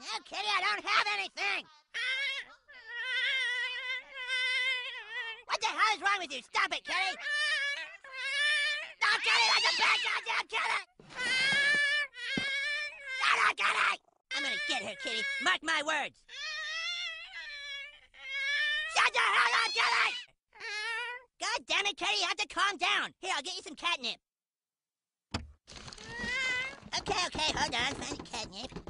No, Kitty, I don't have anything! What the hell is wrong with you? Stop it, Kitty! No, Kitty, that's a bad goddamn Kitty! No, Kitty! I'm gonna get her, Kitty. Mark my words. Shut the hell up, Kitty! God damn it, Kitty, you have to calm down. Here, I'll get you some catnip. Okay, hold on. Find the catnip.